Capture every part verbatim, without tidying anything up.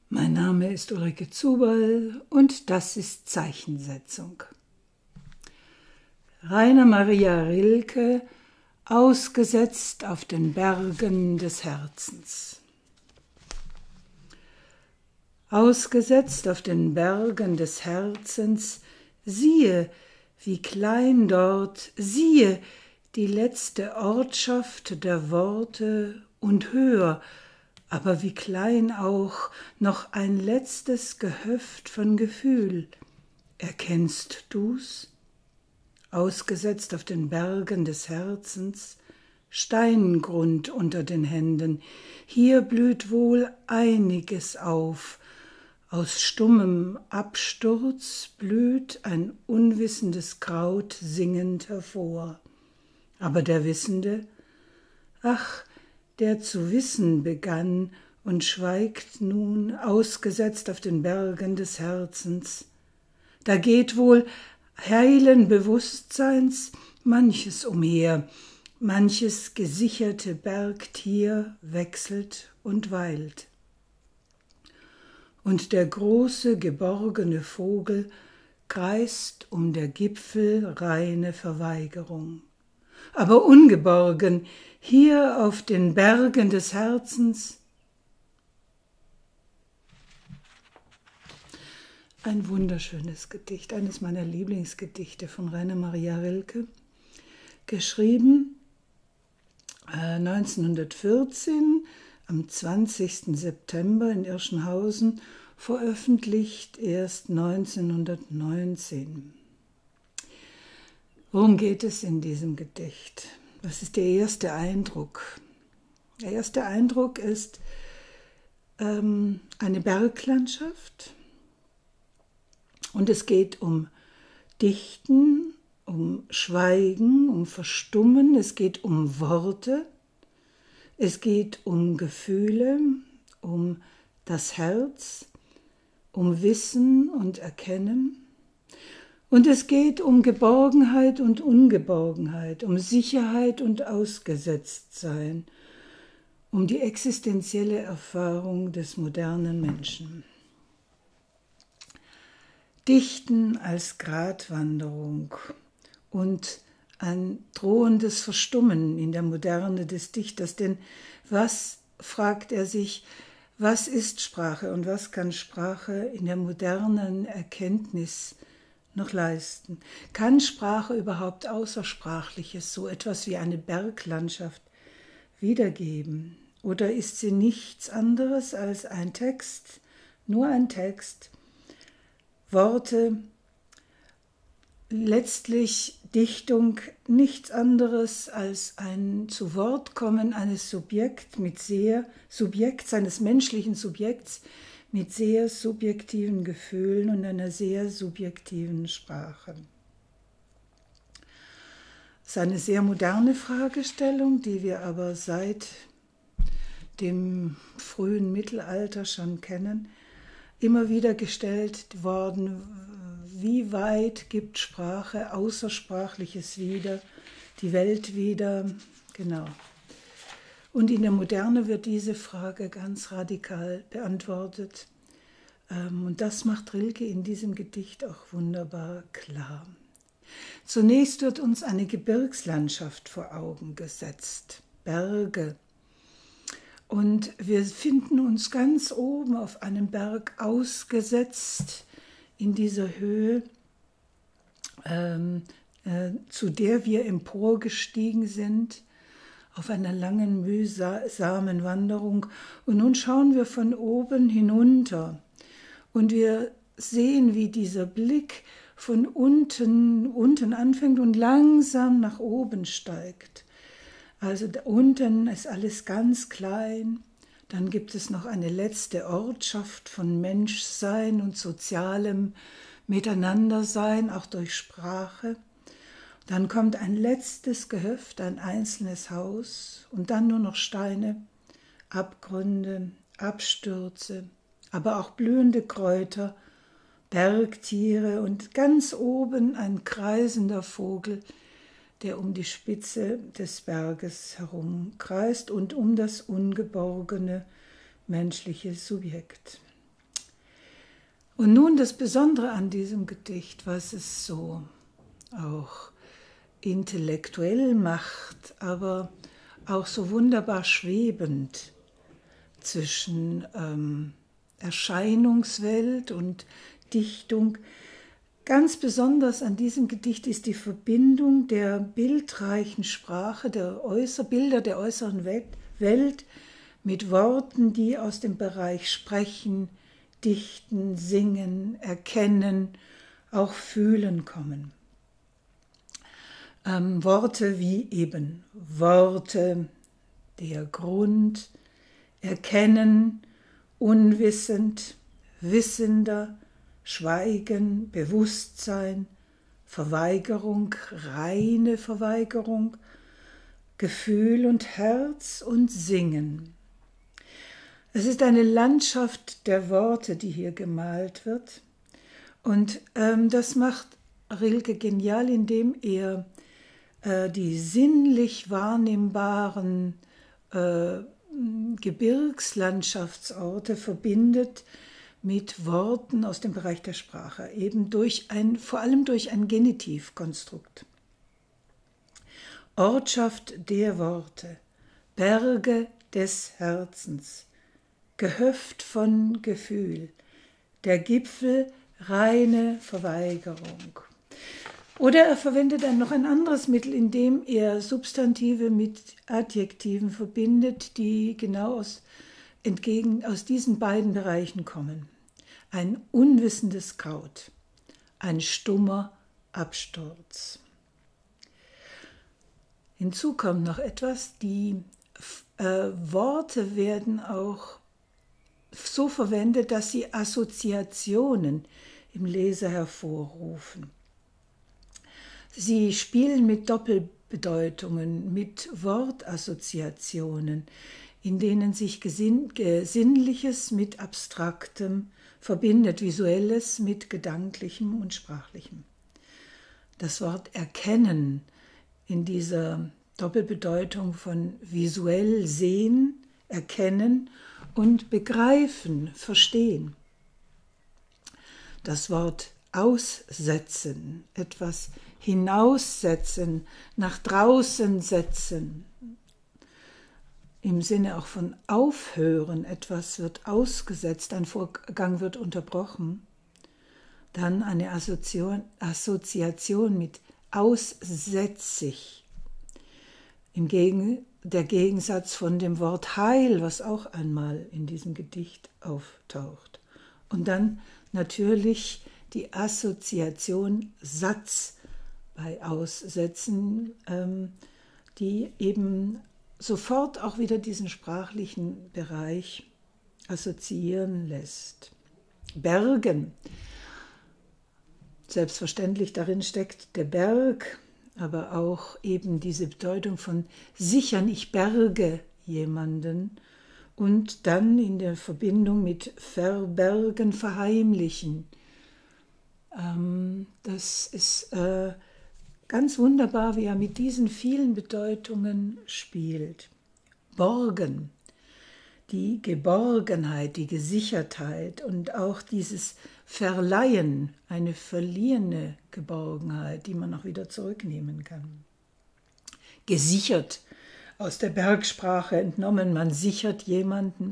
Mein Name ist Ulrike Zuberl und das ist Zeichensetzung. Rainer Maria Rilke, Ausgesetzt auf den Bergen des Herzens. Ausgesetzt auf den Bergen des Herzens, siehe, wie klein dort, siehe, die letzte Ortschaft der Worte und höher, aber wie klein auch noch ein letztes Gehöft von Gefühl. Erkennst du's? Ausgesetzt auf den Bergen des Herzens, Steingrund unter den Händen, hier blüht wohl einiges auf, aus stummem Absturz blüht ein unwissendes Kraut singend hervor. Aber der Wissende, ach, der zu wissen begann und schweigt nun, ausgesetzt auf den Bergen des Herzens. Da geht wohl heilen Bewusstseins manches umher, manches gesicherte Bergtier wechselt und weilt. Und der große geborgene Vogel kreist um der Gipfel reine Verweigerung. Aber ungeborgen, hier auf den Bergen des Herzens, ein wunderschönes Gedicht, eines meiner Lieblingsgedichte von Rainer Maria Rilke, geschrieben äh, neunzehnhundertvierzehn, am zwanzigsten September in Irschenhausen, veröffentlicht erst neunzehnhundertneunzehn. Worum geht es in diesem Gedicht? Was ist der erste Eindruck? Der erste Eindruck ist ähm, eine Berglandschaft und es geht um Dichten, um Schweigen, um Verstummen, es geht um Worte, es geht um Gefühle, um das Herz, um Wissen und Erkennen. Und es geht um Geborgenheit und Ungeborgenheit, um Sicherheit und Ausgesetztsein, um die existenzielle Erfahrung des modernen Menschen. Dichten als Gratwanderung und ein drohendes Verstummen in der Moderne des Dichters. Denn was, fragt er sich, was ist Sprache und was kann Sprache in der modernen Erkenntnis noch leisten? Kann Sprache überhaupt Außersprachliches, so etwas wie eine Berglandschaft, wiedergeben? Oder ist sie nichts anderes als ein Text, nur ein Text, Worte, letztlich Dichtung nichts anderes als ein Zuwortkommen eines Subjekts mit sehr Subjekts, eines menschlichen Subjekts mit sehr subjektiven Gefühlen und einer sehr subjektiven Sprache. Das ist eine sehr moderne Fragestellung, die wir aber seit dem frühen Mittelalter schon kennen, immer wieder gestellt worden. Wie weit gibt Sprache Außersprachliches wieder, die Welt wieder? Genau. Und in der Moderne wird diese Frage ganz radikal beantwortet. Und das macht Rilke in diesem Gedicht auch wunderbar klar. Zunächst wird uns eine Gebirgslandschaft vor Augen gesetzt, Berge. Und wir finden uns ganz oben auf einem Berg ausgesetzt, in dieser Höhe, ähm, äh, zu der wir emporgestiegen sind, auf einer langen, mühsamen Wanderung. Und nun schauen wir von oben hinunter und wir sehen, wie dieser Blick von unten, unten anfängt und langsam nach oben steigt. Also da unten ist alles ganz klein. Dann gibt es noch eine letzte Ortschaft von Menschsein und sozialem Miteinandersein, auch durch Sprache. Dann kommt ein letztes Gehöft, ein einzelnes Haus und dann nur noch Steine, Abgründe, Abstürze, aber auch blühende Kräuter, Bergtiere und ganz oben ein kreisender Vogel, der um die Spitze des Berges herumkreist und um das ungeborgene menschliche Subjekt. Und nun das Besondere an diesem Gedicht, was es so auch intellektuell macht, aber auch so wunderbar schwebend zwischen ähm, Erscheinungswelt und Dichtung. Ganz besonders an diesem Gedicht ist die Verbindung der bildreichen Sprache, der Äußer Bilder der äußeren Welt mit Worten, die aus dem Bereich Sprechen, Dichten, Singen, Erkennen, auch Fühlen kommen. Ähm, Worte wie eben Worte, der Grund, Erkennen, unwissend, wissender, Schweigen, Bewusstsein, Verweigerung, reine Verweigerung, Gefühl und Herz und Singen. Es ist eine Landschaft der Worte, die hier gemalt wird. Und ähm, das macht Rilke genial, indem er äh, die sinnlich wahrnehmbaren äh, Gebirgslandschaftsorte verbindet mit Worten aus dem Bereich der Sprache, eben durch ein, vor allem durch ein Genitivkonstrukt. Ortschaft der Worte, Berge des Herzens, Gehöft von Gefühl, der Gipfel reine Verweigerung. Oder er verwendet dann noch ein anderes Mittel, indem er Substantive mit Adjektiven verbindet, die genau aus, entgegen, aus diesen beiden Bereichen kommen. Ein unwissendes Kraut, ein stummer Absturz. Hinzu kommt noch etwas, die äh, Worte werden auch so verwendet, dass sie Assoziationen im Leser hervorrufen. Sie spielen mit Doppelbedeutungen, mit Wortassoziationen, in denen sich Gesinn- Sinnliches mit Abstraktem verbindet, Visuelles mit Gedanklichem und Sprachlichem. Das Wort erkennen in dieser Doppelbedeutung von visuell sehen, erkennen und begreifen, verstehen. Das Wort aussetzen, etwas hinaussetzen, nach draußen setzen, im Sinne auch von aufhören, etwas wird ausgesetzt, ein Vorgang wird unterbrochen. Dann eine Assoziation, Assoziation mit aussätzig, im Gegen, der Gegensatz von dem Wort Heil, was auch einmal in diesem Gedicht auftaucht. Und dann natürlich die Assoziation Satz bei Aussätzen, ähm, die eben sofort auch wieder diesen sprachlichen Bereich assoziieren lässt. Bergen. Selbstverständlich darin steckt der Berg, aber auch eben diese Bedeutung von sichern, ich berge jemanden und dann in der Verbindung mit verbergen, verheimlichen. Ähm, das ist äh, ganz wunderbar, wie er mit diesen vielen Bedeutungen spielt. Borgen, die Geborgenheit, die Gesichertheit und auch dieses Verleihen, eine verliehene Geborgenheit, die man auch wieder zurücknehmen kann. Gesichert, aus der Bergsprache entnommen, man sichert jemanden,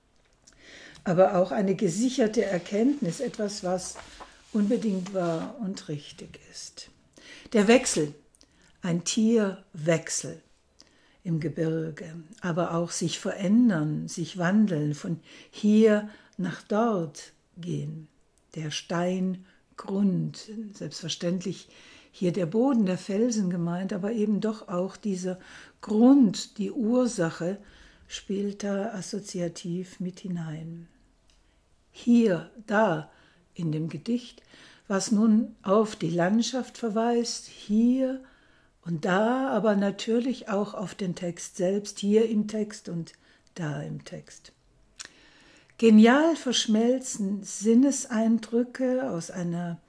aber auch eine gesicherte Erkenntnis, etwas, was unbedingt wahr und richtig ist. Der Wechsel, ein Tierwechsel im Gebirge, aber auch sich verändern, sich wandeln, von hier nach dort gehen. Der Steingrund, selbstverständlich hier der Boden, der Felsen gemeint, aber eben doch auch dieser Grund, die Ursache, spielt da assoziativ mit hinein. Hier, da in dem Gedicht, was nun auf die Landschaft verweist, hier und da, aber natürlich auch auf den Text selbst, hier im Text und da im Text. Genial verschmelzen Sinneseindrücke aus einer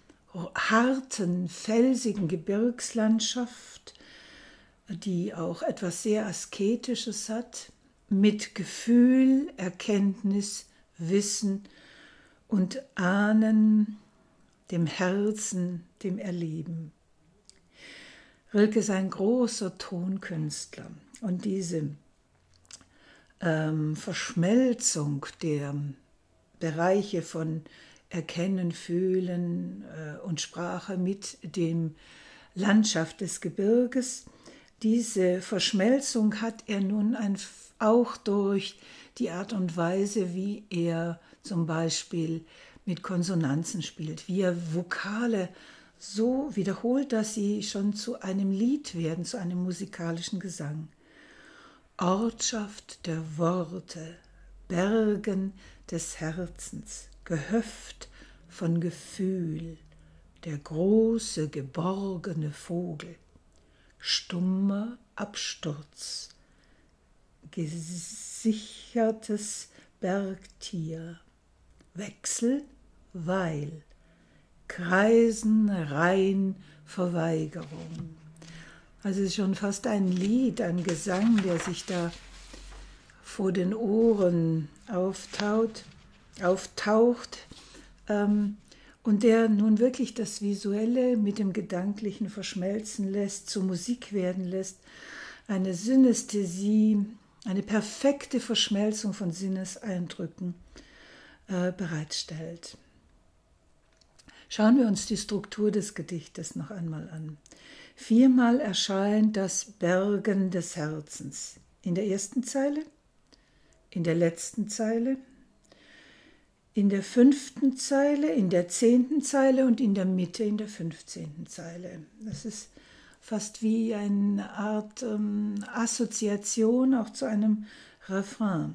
harten, felsigen Gebirgslandschaft, die auch etwas sehr Asketisches hat, mit Gefühl, Erkenntnis, Wissen und Ahnen, dem Herzen, dem Erleben. Rilke ist ein großer Tonkünstler und diese ähm, Verschmelzung der Bereiche von Erkennen, Fühlen äh, und Sprache mit dem Landschaft des Gebirges, diese Verschmelzung hat er nun ein, auch durch die Art und Weise, wie er zum Beispiel mit Konsonanzen spielt, wie er Vokale so wiederholt, dass sie schon zu einem Lied werden, zu einem musikalischen Gesang. Ortschaft der Worte, Bergen des Herzens, Gehöft von Gefühl, der große geborgene Vogel, stummer Absturz, gesichertes Bergtier, Wechsel, Weil, Kreisen, Rein, Verweigerung. Also es ist schon fast ein Lied, ein Gesang, der sich da vor den Ohren auftaut, auftaucht ähm, und der nun wirklich das Visuelle mit dem Gedanklichen verschmelzen lässt, zur Musik werden lässt, eine Synästhesie, eine perfekte Verschmelzung von Sinneseindrücken äh, bereitstellt. Schauen wir uns die Struktur des Gedichtes noch einmal an. Viermal erscheint das Bergen des Herzens. In der ersten Zeile, in der letzten Zeile, in der fünften Zeile, in der zehnten Zeile und in der Mitte in der fünfzehnten Zeile. Das ist fast wie eine Art ähm, Assoziation auch zu einem Refrain.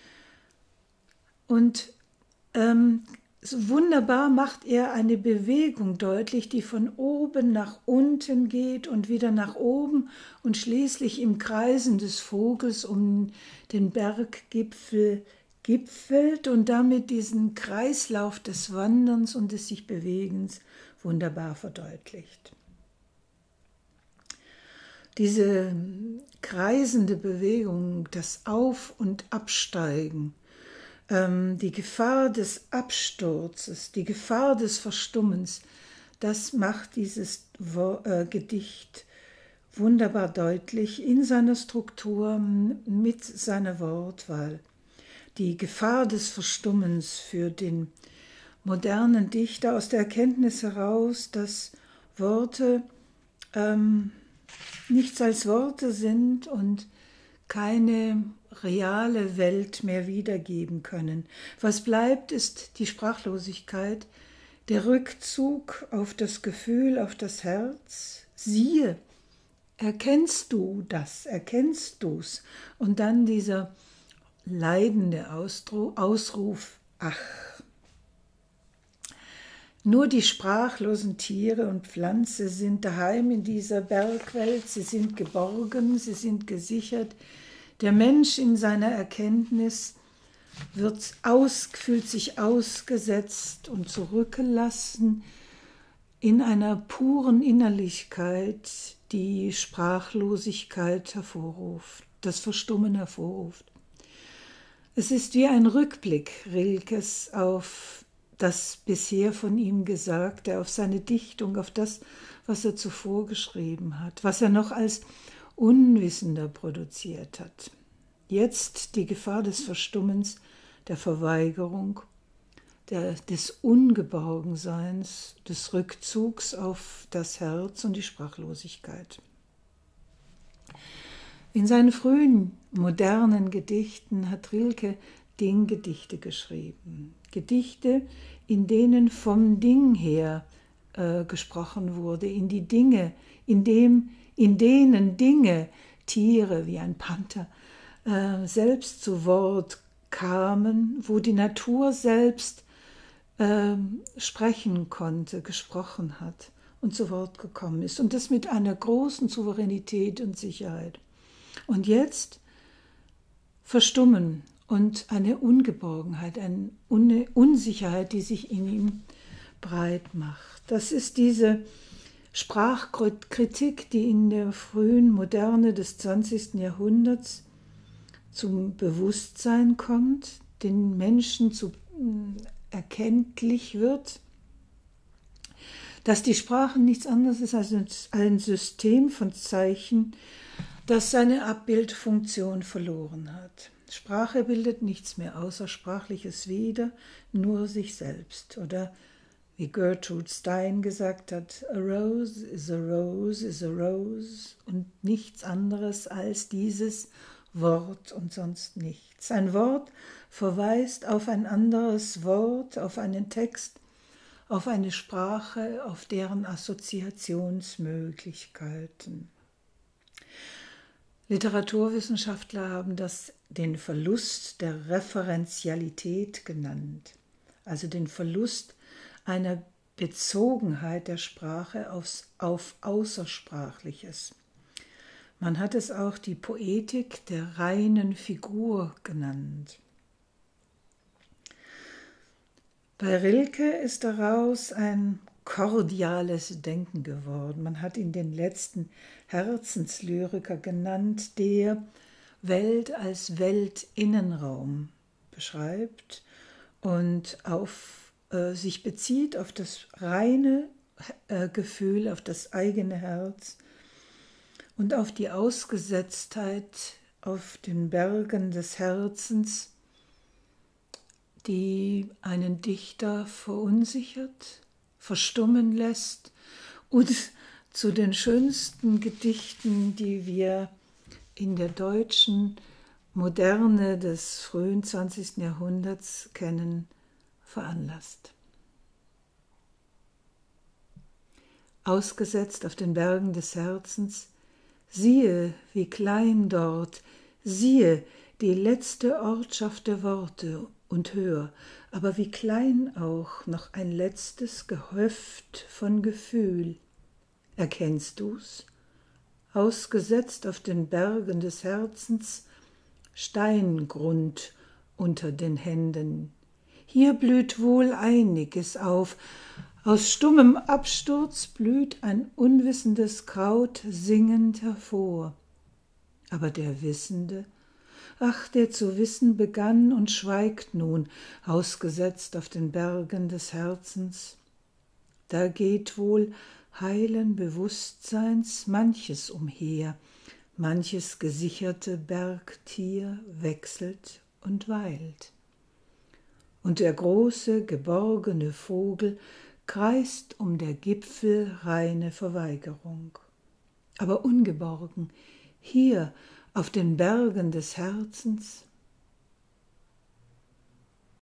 Und ähm, so wunderbar macht er eine Bewegung deutlich, die von oben nach unten geht und wieder nach oben und schließlich im Kreisen des Vogels um den Berggipfel gipfelt und damit diesen Kreislauf des Wanderns und des sich Bewegens wunderbar verdeutlicht. Diese kreisende Bewegung, das Auf- und Absteigen, die Gefahr des Absturzes, die Gefahr des Verstummens, das macht dieses Gedicht wunderbar deutlich in seiner Struktur mit seiner Wortwahl. Die Gefahr des Verstummens für den modernen Dichter aus der Erkenntnis heraus, dass Worte ähm, nichts als Worte sind und keine reale Welt mehr wiedergeben können. Was bleibt, ist die Sprachlosigkeit, der Rückzug auf das Gefühl, auf das Herz. Siehe, erkennst du das, erkennst du's? Und dann dieser leidende Ausruf, ach. Nur die sprachlosen Tiere und Pflanzen sind daheim in dieser Bergwelt, sie sind geborgen, sie sind gesichert. Der Mensch in seiner Erkenntnis wird aus, fühlt sich ausgesetzt und zurückgelassen in einer puren Innerlichkeit, die Sprachlosigkeit hervorruft, das Verstummen hervorruft. Es ist wie ein Rückblick Rilkes auf das bisher von ihm Gesagte, auf seine Dichtung, auf das, was er zuvor geschrieben hat, was er noch als Unwissender produziert hat. Jetzt die Gefahr des Verstummens, der Verweigerung, der, des Ungeborgenseins, des Rückzugs auf das Herz und die Sprachlosigkeit. In seinen frühen, modernen Gedichten hat Rilke Dinggedichte geschrieben. Gedichte, in denen vom Ding her äh, gesprochen wurde, in die Dinge, in dem in denen Dinge, Tiere wie ein Panther, äh, selbst zu Wort kamen, wo die Natur selbst äh, sprechen konnte, gesprochen hat und zu Wort gekommen ist. Und das mit einer großen Souveränität und Sicherheit. Und jetzt verstummen und eine Ungeborgenheit, eine Unsicherheit, die sich in ihm breit macht. Das ist diese Sprachkritik, die in der frühen Moderne des zwanzigsten Jahrhunderts zum Bewusstsein kommt, den Menschen zu erkenntlich wird, dass die Sprache nichts anderes ist als ein System von Zeichen, das seine Abbildfunktion verloren hat. Sprache bildet nichts mehr außer Sprachliches wider, nur sich selbst. Oder wie Gertrude Stein gesagt hat, a rose is a rose is a rose und nichts anderes als dieses Wort und sonst nichts. Ein Wort verweist auf ein anderes Wort, auf einen Text, auf eine Sprache, auf deren Assoziationsmöglichkeiten. Literaturwissenschaftler haben das den Verlust der Referenzialität genannt, also den Verlust einer Bezogenheit der Sprache aufs, auf Außersprachliches. Man hat es auch die Poetik der reinen Figur genannt. Bei Rilke ist daraus ein kordiales Denken geworden. Man hat ihn den letzten Herzenslyriker genannt, der Welt als Weltinnenraum beschreibt und auf, äh, sich bezieht auf das reine äh, Gefühl, auf das eigene Herz und auf die Ausgesetztheit auf den Bergen des Herzens, die einen Dichter verunsichert, verstummen lässt und zu den schönsten Gedichten, die wir in der deutschen Moderne des frühen zwanzigsten Jahrhunderts kennen, veranlasst. Ausgesetzt auf den Bergen des Herzens, siehe, wie klein dort, siehe, die letzte Ortschaft der Worte und hör, aber wie klein auch noch ein letztes Gehöft von Gefühl. Erkennst du's? Ausgesetzt auf den Bergen des Herzens, Steingrund unter den Händen. Hier blüht wohl einiges auf, aus stummem Absturz blüht ein unwissendes Kraut singend hervor. Aber der Wissende, ach, der zu wissen begann und schweigt nun, ausgesetzt auf den Bergen des Herzens. Da geht wohl heilen Bewusstseins manches umher, manches gesicherte Bergtier wechselt und weilt. Und der große, geborgene Vogel kreist um der Gipfel reine Verweigerung. Aber ungeborgen, hier auf den Bergen des Herzens,